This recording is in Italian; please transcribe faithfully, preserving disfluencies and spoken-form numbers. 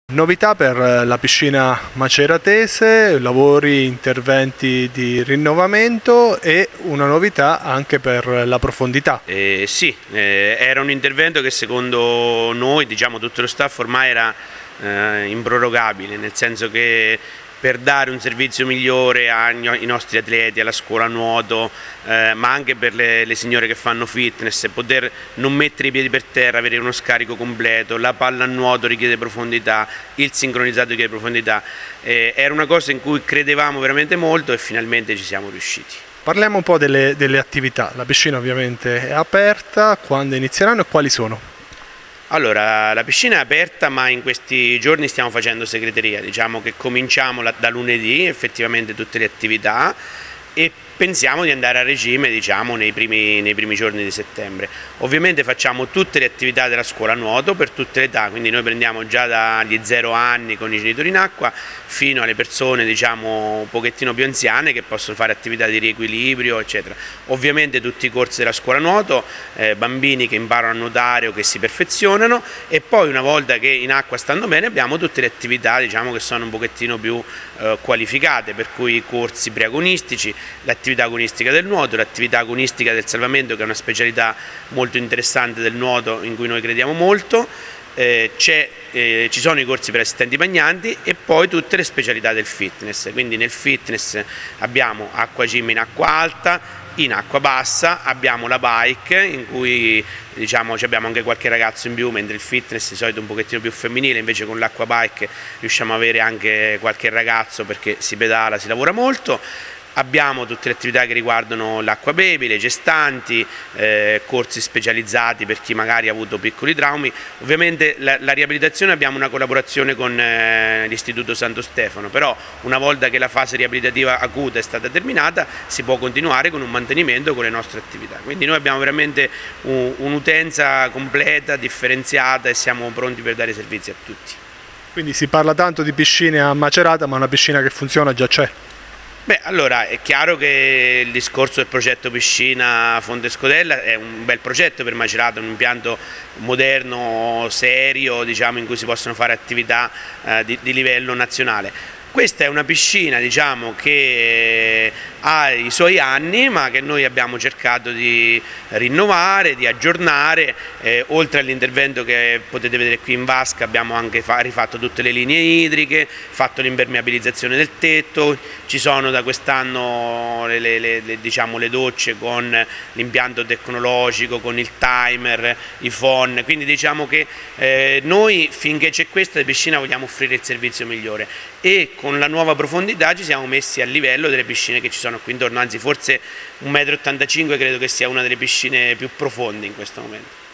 Novità per la piscina maceratese, lavori, interventi di rinnovamento e una novità anche per la profondità. Eh, sì, eh, era un intervento che secondo noi, diciamo tutto lo staff, ormai era eh, improrogabile, nel senso che per dare un servizio migliore ai nostri atleti, alla scuola nuoto, eh, ma anche per le, le signore che fanno fitness, poter non mettere i piedi per terra, avere uno scarico completo, la palla a nuoto richiede profondità, il sincronizzato richiede profondità, eh, era una cosa in cui credevamo veramente molto e finalmente ci siamo riusciti. Parliamo un po' delle, delle attività, la piscina ovviamente è aperta, quando inizieranno e quali sono? Allora, la piscina è aperta, ma in questi giorni stiamo facendo segreteria, diciamo che cominciamo da lunedì effettivamente tutte le attività e pensiamo di andare a regime, diciamo, nei primi, nei primi giorni di settembre. Ovviamente facciamo tutte le attività della scuola nuoto per tutte le età, quindi noi prendiamo già dagli zero anni con i genitori in acqua fino alle persone, diciamo, un pochettino più anziane che possono fare attività di riequilibrio, eccetera. Ovviamente tutti i corsi della scuola nuoto, eh, bambini che imparano a nuotare o che si perfezionano, e poi una volta che in acqua stanno bene abbiamo tutte le attività, diciamo, che sono un pochettino più eh, qualificate, per cui i corsi preagonistici, l'attività agonistica del nuoto, l'attività agonistica del salvamento, che è una specialità molto interessante del nuoto in cui noi crediamo molto, eh, eh, ci sono i corsi per assistenti bagnanti e poi tutte le specialità del fitness. Quindi nel fitness abbiamo acqua gym in acqua alta, in acqua bassa, abbiamo la bike in cui, diciamo, abbiamo anche qualche ragazzo in più, mentre il fitness di solito è un pochettino più femminile, invece con l'acqua bike riusciamo ad avere anche qualche ragazzo perché si pedala, si lavora molto. Abbiamo tutte le attività che riguardano l'acqua baby, le gestanti, eh, corsi specializzati per chi magari ha avuto piccoli traumi. Ovviamente la, la riabilitazione abbiamo una collaborazione con eh, l'Istituto Santo Stefano, però una volta che la fase riabilitativa acuta è stata terminata si può continuare con un mantenimento con le nostre attività. Quindi noi abbiamo veramente un, un'utenza completa, differenziata e siamo pronti per dare servizi a tutti. Quindi si parla tanto di piscine a Macerata, ma una piscina che funziona già c'è? Beh, allora è chiaro che il discorso del progetto piscina Fonte Scodella è un bel progetto per Macerata, un impianto moderno, serio, diciamo, in cui si possono fare attività eh, di, di livello nazionale. Questa è una piscina, diciamo, che ha i suoi anni, ma che noi abbiamo cercato di rinnovare, di aggiornare, eh, oltre all'intervento che potete vedere qui in vasca abbiamo anche rifatto tutte le linee idriche, fatto l'impermeabilizzazione del tetto, ci sono da quest'anno le, le, le, diciamo, le docce con l'impianto tecnologico, con il timer, i phon, quindi diciamo che eh, noi finché c'è questa piscina vogliamo offrire il servizio migliore e con la nuova profondità ci siamo messi a livello delle piscine che ci sono qui intorno, anzi forse un metro e ottantacinque credo che sia una delle piscine più profonde in questo momento.